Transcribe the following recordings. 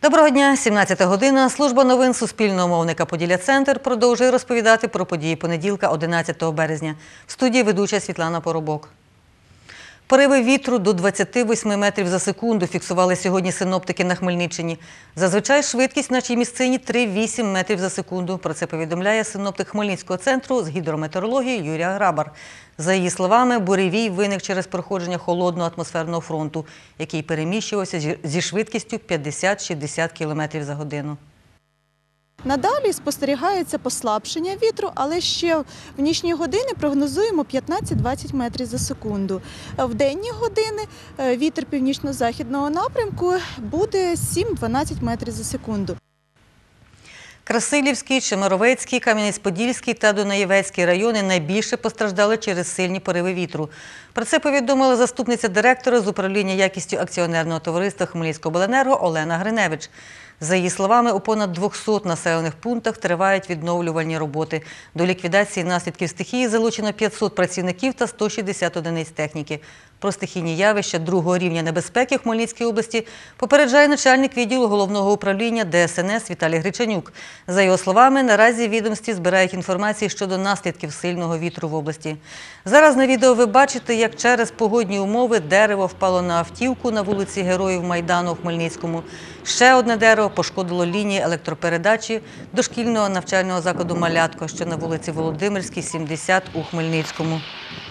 Доброго дня, 17 година. Служба новин Суспільного мовника «Поділля-Центр» продовжує розповідати про події понеділка, 11 березня. В студії ведуча Світлана Поробок. Пориви вітру до 28 метрів за секунду фіксували сьогодні синоптики на Хмельниччині. Зазвичай швидкість в нашій місцині 3,8 метрів за секунду. Про це повідомляє синоптик Хмельницького центру з гідрометеорології Юрія Грабар. За її словами, буревій виник через проходження холодного атмосферного фронту, який переміщувався зі швидкістю 50-60 км за годину. Надалі спостерігається послабшення вітру, але ще в нічні години прогнозуємо 15-20 метрів за секунду. В денні години вітер північно-західного напрямку буде 7-12 метрів за секунду. Красилівський, Чемеровецький, Кам'янець-Подільський та Дунаєвецький райони найбільше постраждали через сильні пориви вітру. Про це повідомила заступниця директора з управління якістю акціонерного товариства Хмельницькобленерго Олена Гриневич. За її словами, у понад 200 населених пунктах тривають відновлювальні роботи. До ліквідації наслідків стихії залучено 500 працівників та 160 одиниць техніки. Про стихійні явища другого рівня небезпеки в Хмельницькій області попереджає начальник відділу головного управління ДСНС Віталій Гричанюк. За його словами, наразі відомстві збирають інформацію щодо наслідків сильного вітру в області. Зараз на відео ви бачите, як через погодні умови дерево впало на автівку на вулиці Героїв Майдану у Хмельницькому. Ще одне дерево пошкодило лінії електропередачі дошкільного навчального закладу «Малятко», що на вулиці Володимирській, 70 у Хмельницькому.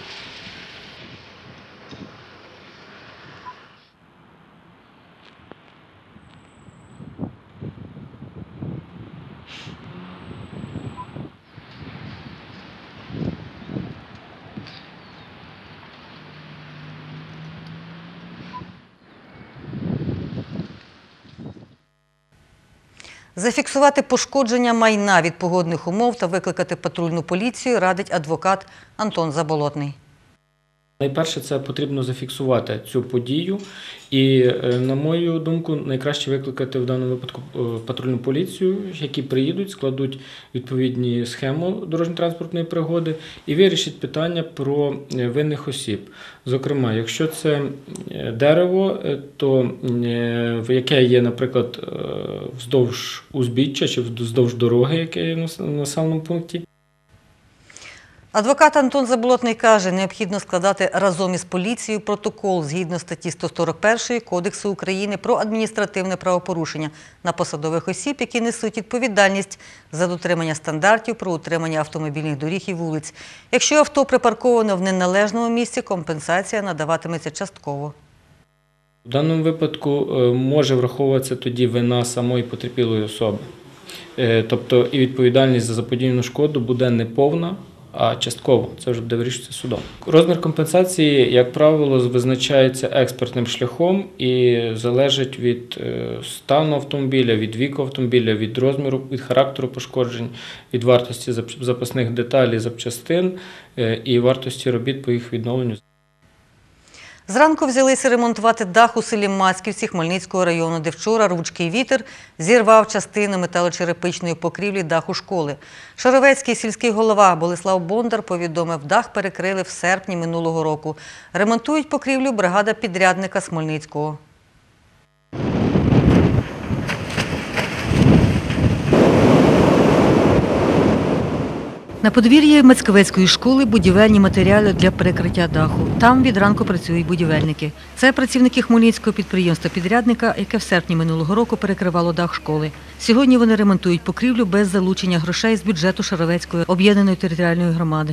Зафіксувати пошкодження майна від погодних умов та викликати патрульну поліцію радить адвокат Антон Заболотний. Найперше, це потрібно зафіксувати цю подію і, на мою думку, найкраще викликати в даному випадку патрульну поліцію, які приїдуть, складуть відповідні схему дорожньо-транспортної пригоди і вирішать питання про винних осіб. Зокрема, якщо це дерево, то яке є, наприклад, вздовж узбіччя чи вздовж дороги, яке є в населеному пункті. Адвокат Антон Заболотний каже, необхідно складати разом із поліцією протокол згідно статті 141 Кодексу України про адміністративне правопорушення на посадових осіб, які несуть відповідальність за дотримання стандартів про утримання автомобільних доріг і вулиць. Якщо авто припарковано в неналежному місці, компенсація надаватиметься частково. В даному випадку може враховуватися тоді вина самої потерпілої особи. Тобто і відповідальність за заподіяну шкоду буде не повна, а частково. Це вже буде вирішуватися судом. Розмір компенсації, як правило, визначається експертним шляхом і залежить від стану автомобіля, від віку автомобіля, від розміру, від характеру пошкоджень, від вартості запасних деталей, запчастин і вартості робіт по їх відновленню. Зранку взялися ремонтувати дах у селі Мацьківці Хмельницького району, де вчора рвучкий вітер зірвав частину металочерепичної покрівлі даху школи. Шаровецький сільський голова Болеслав Бондар повідомив, дах перекрили в серпні минулого року. Ремонтують покрівлю бригада підрядника з Хмельницького. На подвір'ї Мацьковецької школи будівельні матеріали для перекриття даху. Там від ранку працюють будівельники. Це працівники Хмельницького підприємства-підрядника, яке в серпні минулого року перекривало дах школи. Сьогодні вони ремонтують покрівлю без залучення грошей з бюджету Шаровецької об'єднаної територіальної громади.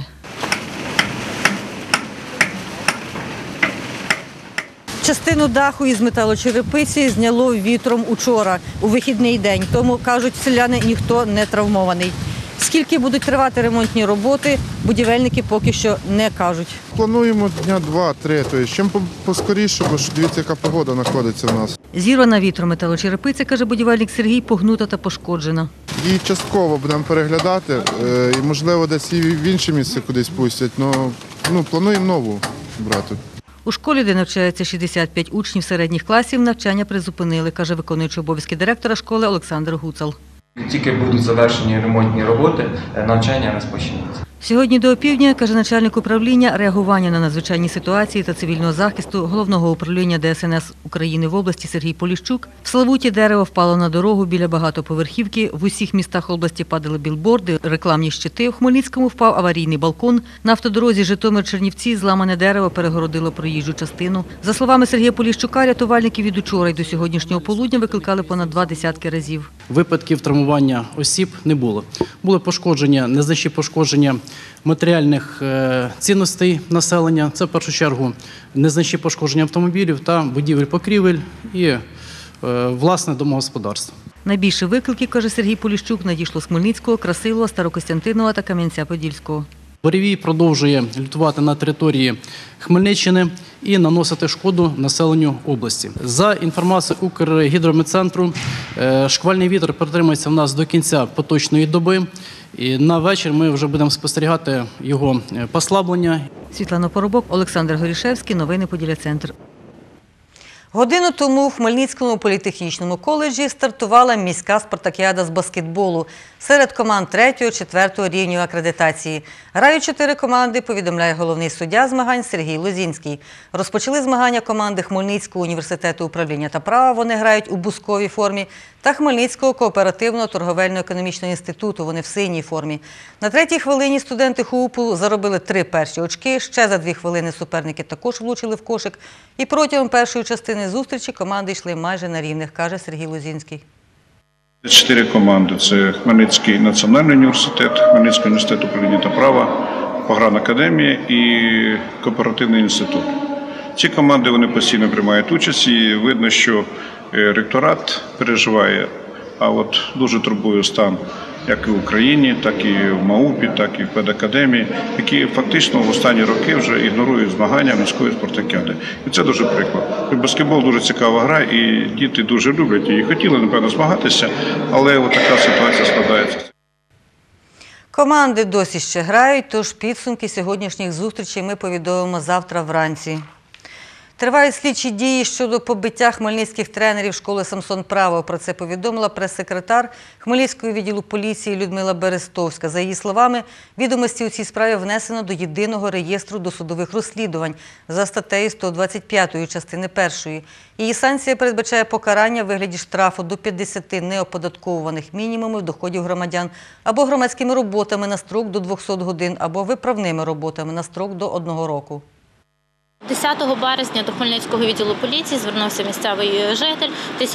Частину даху із металочерепиці зняло вітром учора, у вихідний день. Тому, кажуть селяни, ніхто не травмований. Скільки будуть тривати ремонтні роботи, будівельники поки що не кажуть. Плануємо дня 2-3, тобто чим поскоріше, бо дивіться, яка погода знаходиться в нас. Зірвана вітром металочерепиця, каже будівельник Сергій, погнута та пошкоджена. Її частково будемо переглядати, і можливо десь і в інше місце кудись пустять, але плануємо нову брати. У школі, де навчається 65 учнів середніх класів, навчання призупинили, каже виконуючий обов'язки директора школи Олександр Гуцал. Тільки будуть завершені ремонтні роботи, навчання розпочнеться. Сьогодні до опівдня, каже начальник управління реагування на надзвичайні ситуації та цивільного захисту Головного управління ДСНС України в області Сергій Поліщук, в Славуті дерево впало на дорогу біля багатоповерхівки, в усіх містах області падали білборди, рекламні щити, в Хмельницькому впав аварійний балкон, на автодорозі Житомир-Чернівці зламане дерево перегородило проїжджу частину. За словами Сергія Поліщука, рятувальники від учора й до сьогоднішнього полудня викликали понад 20 разів. Випадків травмування осіб не було. Були пошкодження, незначні пошкодження матеріальних цінностей населення. Це в першу чергу незначні пошкодження автомобілів та будівель-покрівель і власне домогосподарство. Найбільше викликів, каже Сергій Поліщук, надійшло з Хмельницького, Красилова, Старокостянтинова та Кам'янця-Подільського. Буревій продовжує лютувати на території Хмельниччини і наносити шкоду населенню області. За інформацією Укргідрометцентру, шквальний вітер протримається в нас до кінця поточної доби. І на вечір ми вже будемо спостерігати його послаблення. Світлана Поробок, Олександр Горішевський. Новини Поділля-Центр. Годину тому в Хмельницькому політехнічному коледжі стартувала міська спартакіада з баскетболу серед команд 3-4 рівнів акредитації. Грають 4 команди, повідомляє головний суддя змагань Сергій Лозінський. Розпочали змагання команди Хмельницького університету управління та права, вони грають у бусковій формі, та Хмельницького кооперативного торговельно-економічного інституту, вони в синій формі. На 3-й хвилині студенти ХУПу заробили 3 перші очки, ще за 2 хвилини суперники також влучили в кошик. І протягом першої частини зустрічі команди йшли майже на рівних, каже Сергій Лозінський. 4 команди – це Хмельницький національний університет, Хмельницький університет управління та права, Погранакадемія і кооперативний інститут. Ці команди вони постійно приймають участь і видно, що ректорат переживає, а от дуже турбує стан як і в Україні, так і в МАУПі, так і в педакадемії, які фактично в останні роки вже ігнорують змагання міської спартакіади. І це дуже приклад. Баскетбол дуже цікава гра, і діти дуже люблять її. Хотіли, напевно, змагатися, але от така ситуація складається. Команди досі ще грають, тож підсумки сьогоднішніх зустрічей ми повідомимо завтра вранці. Тривають слідчі дії щодо побиття хмельницьких тренерів школи «Самсон Право». Про це повідомила прес-секретар Хмельницького відділу поліції Людмила Берестовська. За її словами, відомості у цій справі внесено до єдиного реєстру досудових розслідувань за статтею 125 частини 1. Її санкція передбачає покарання в вигляді штрафу до 50 неоподатковуваних мінімумів доходів громадян або громадськими роботами на строк до 200 годин, або виправними роботами на строк до 1 року. 10 березня до Хмельницького відділу поліції звернувся місцевий житель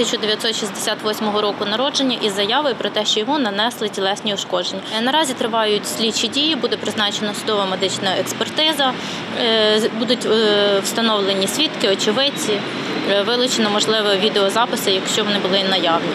1968 року народження із заявою про те, що йому нанесли тілесні ушкодження. Наразі тривають слідчі дії, буде призначена судова медична експертиза, будуть встановлені свідки, очевидці, вилучено, можливо, відеозаписи, якщо вони були наявні.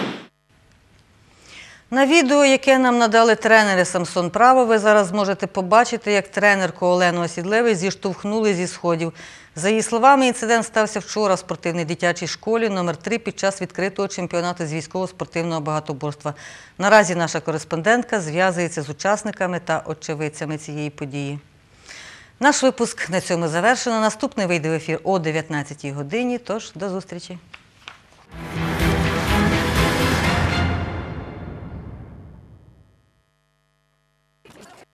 На відео, яке нам надали тренери «Самсон Право», ви зараз зможете побачити, як тренерку Олену Осідлевич зіштовхнули зі сходів. За її словами, інцидент стався вчора в спортивній дитячій школі номер 3 під час відкритого чемпіонату з військово-спортивного багатоборства. Наразі наша кореспондентка зв'язується з учасниками та очевидцями цієї події. Наш випуск на цьому завершено. Наступний вийде в ефір о 19 годині, тож до зустрічі.